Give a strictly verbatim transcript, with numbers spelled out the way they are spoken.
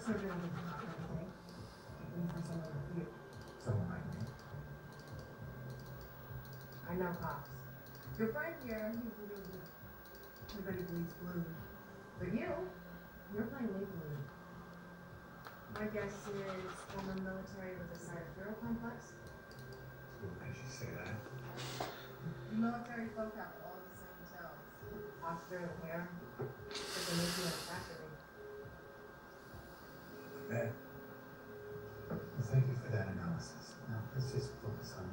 surgery on the top and everything. Looking for someone like you. Someone like me? I know cops. Your friend here, he's a little bit. Everybody bleeds blue. But you, you're playing League Blue. My guess is former military with a side of hero complex. What makes you say that? The military folk have all the same tells. Posture, the hair. But they make you attractive. I bet. Well, thank you for that analysis. Now, let's just focus on